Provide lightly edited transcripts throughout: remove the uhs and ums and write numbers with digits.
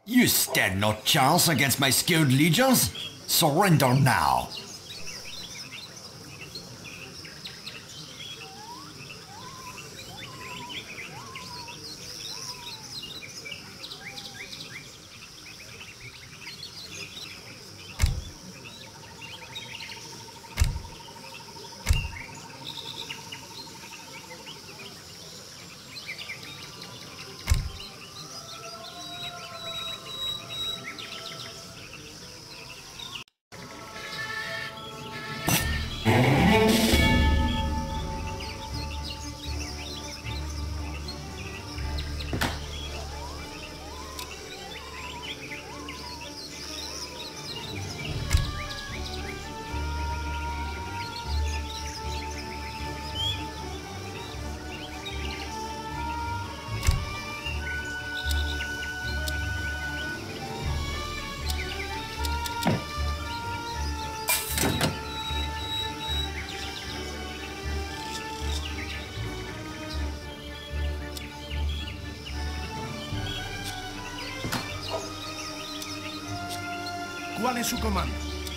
You stand no chance against my skilled legions. Surrender now. ¿Cuál es su comando?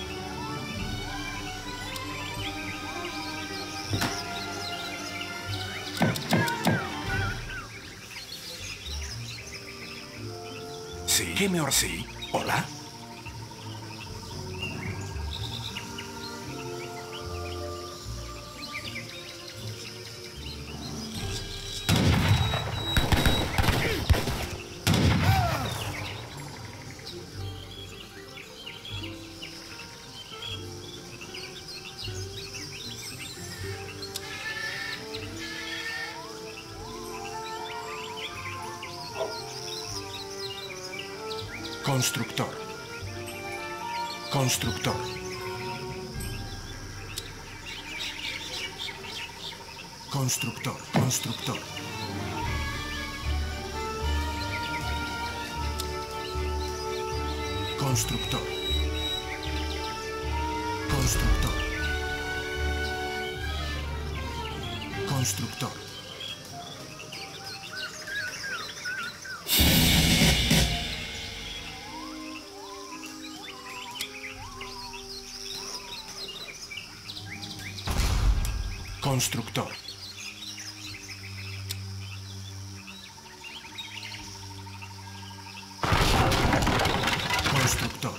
Sí. ¿Qué me sí? ¿Hola? Constructor. Constructor. Constructor. Constructor. Constructor. Constructor. Constructor. Constructor. Constructor.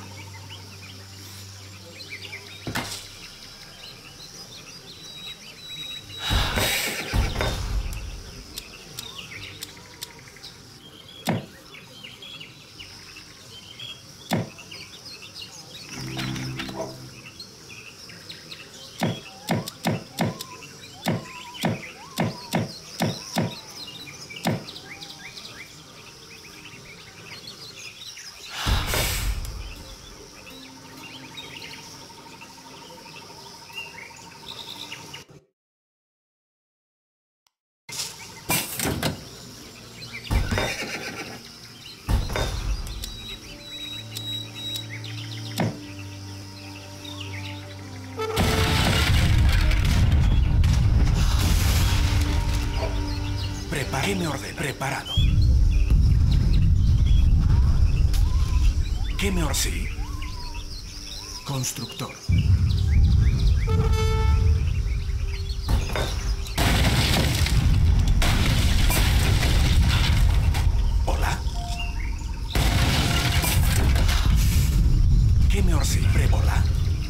¿Qué me ordena? Preparado. ¿Qué me ordena? Sí. Constructor. ¿Hola? ¿Qué me ordena? Sí. ¿Hola?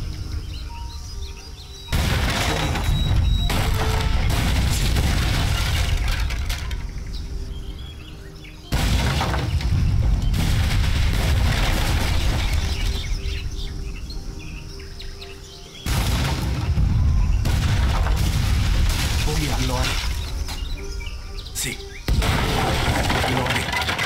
Lo haré. Sí. Lo haré.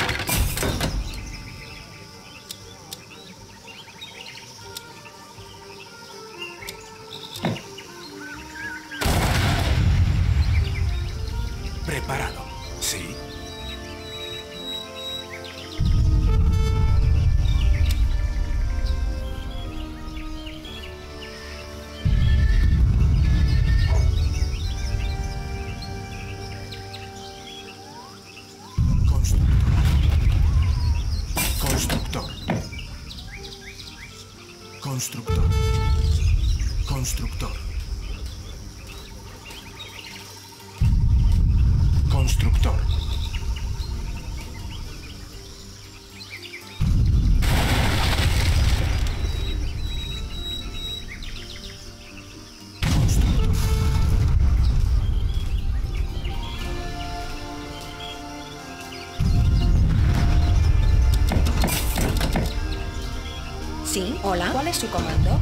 Preparado. Sí. Constructor. Constructor. Constructor. Constructor. Constructor. Sí, hola. ¿Cuál es su comando?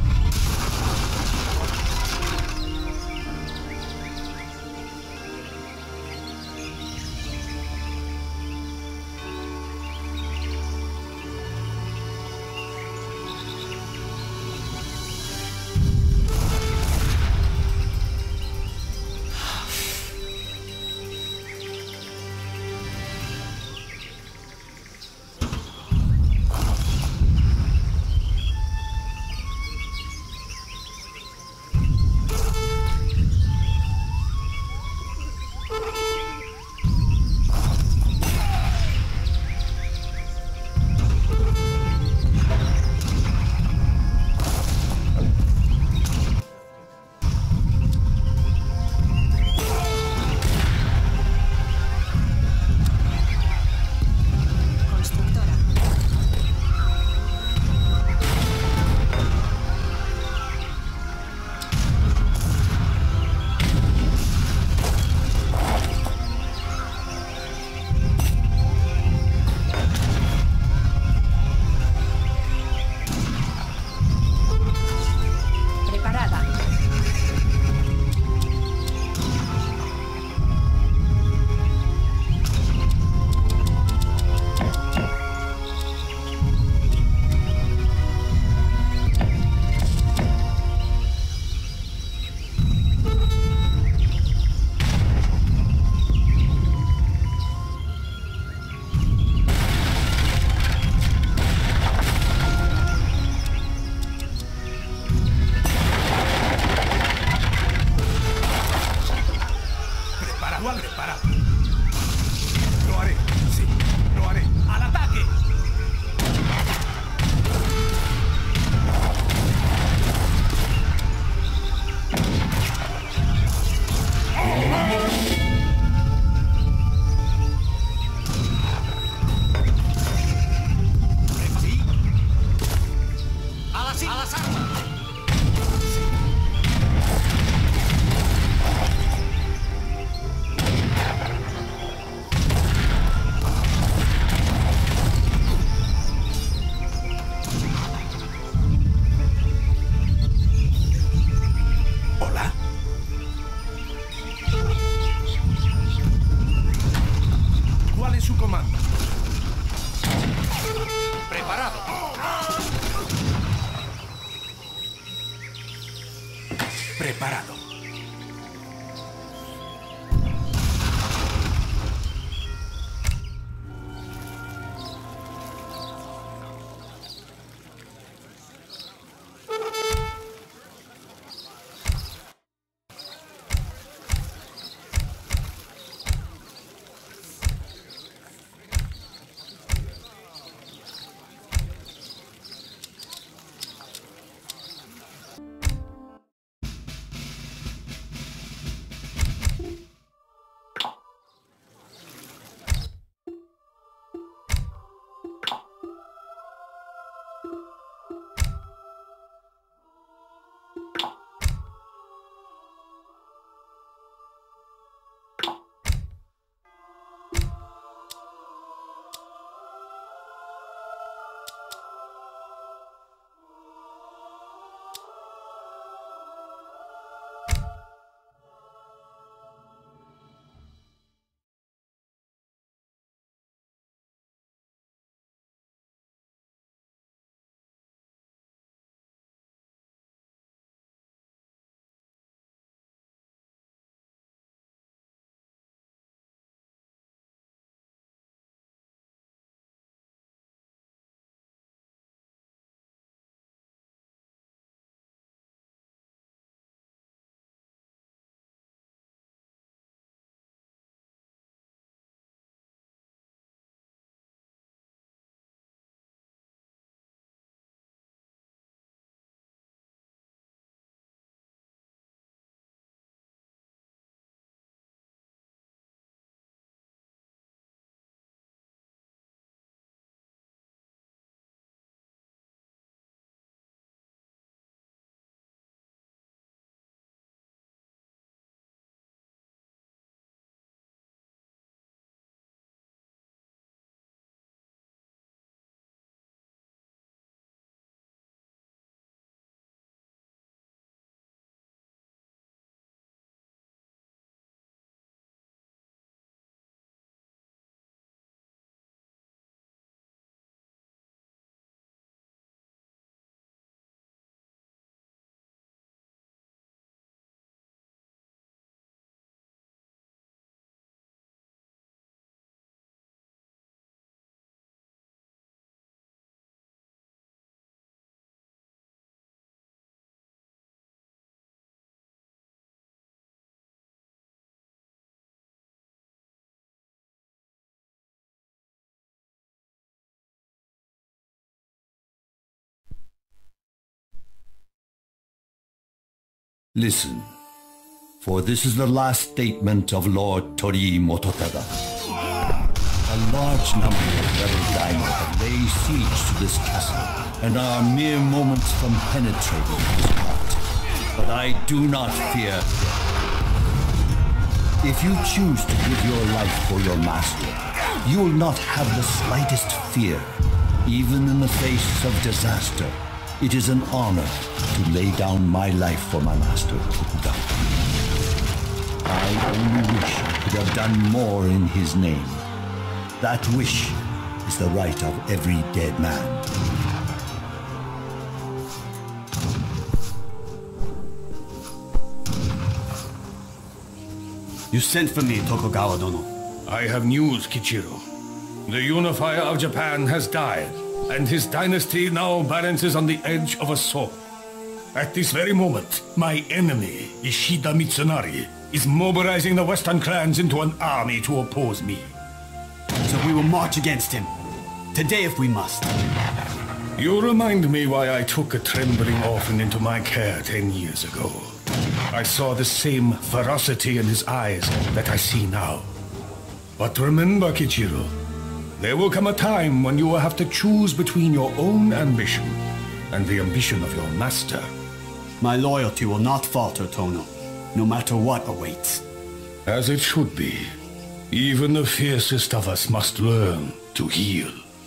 Preparado. Listen, for this is the last statement of Lord Torii Mototada. A large number of rebel daimyo have laid siege to this castle, and are mere moments from penetrating his heart. But I do not fear death. If you choose to give your life for your master, you will not have the slightest fear. Even in the face of disaster, it is an honor to lay down my life for my master, Tokugawa. I only wish I could have done more in his name. That wish is the right of every dead man. You sent for me, Tokugawa-dono. I have news, Kichiro. The unifier of Japan has died, and his dynasty now balances on the edge of a sword. At this very moment, my enemy, Ishida Mitsunari, is mobilizing the Western clans into an army to oppose me. So we will march against him. Today if we must. You remind me why I took a trembling orphan into my care 10 years ago. I saw the same ferocity in his eyes that I see now. But remember, Kichiro, there will come a time when you will have to choose between your own ambition and the ambition of your master. My loyalty will not falter, Tono, no matter what awaits. As it should be. Even the fiercest of us must learn to heal.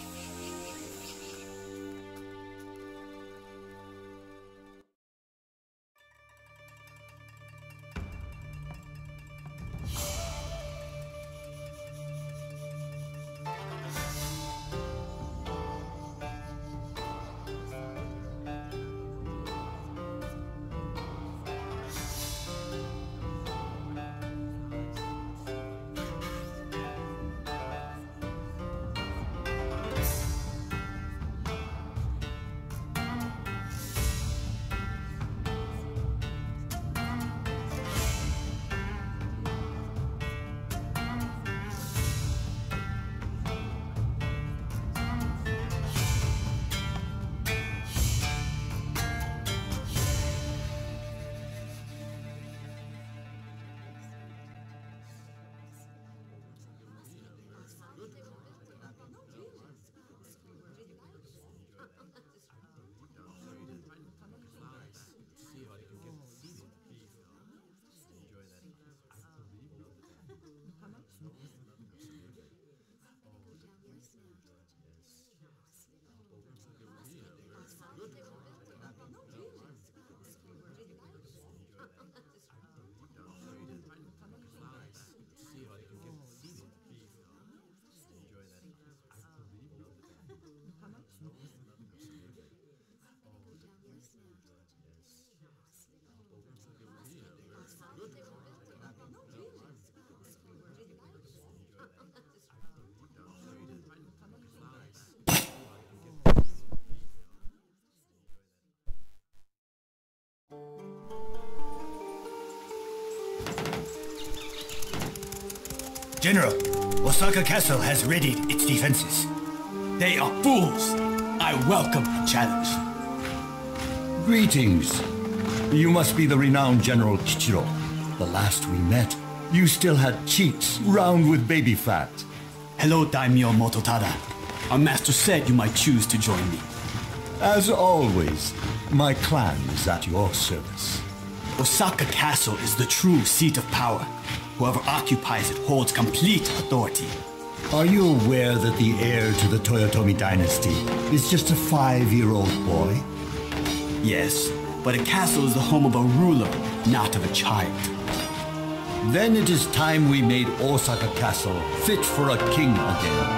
General, Osaka Castle has readied its defenses. They are fools. I welcome the challenge. Greetings. You must be the renowned General Kichiro. The last we met, you still had cheeks round with baby fat. Hello, Daimyo Mototada. Our master said you might choose to join me. As always, my clan is at your service. Osaka Castle is the true seat of power. Whoever occupies it holds complete authority. Are you aware that the heir to the Toyotomi dynasty is just a 5-year-old boy? Yes, but a castle is the home of a ruler, not of a child. Then it is time we made Osaka Castle fit for a king again.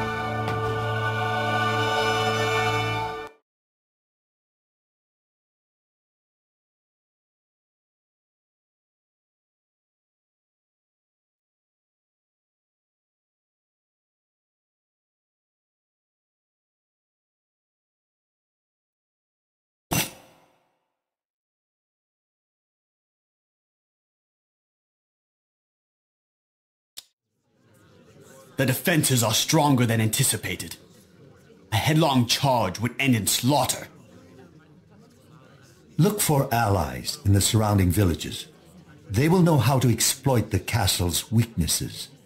The defenses are stronger than anticipated. A headlong charge would end in slaughter. Look for allies in the surrounding villages. They will know how to exploit the castle's weaknesses.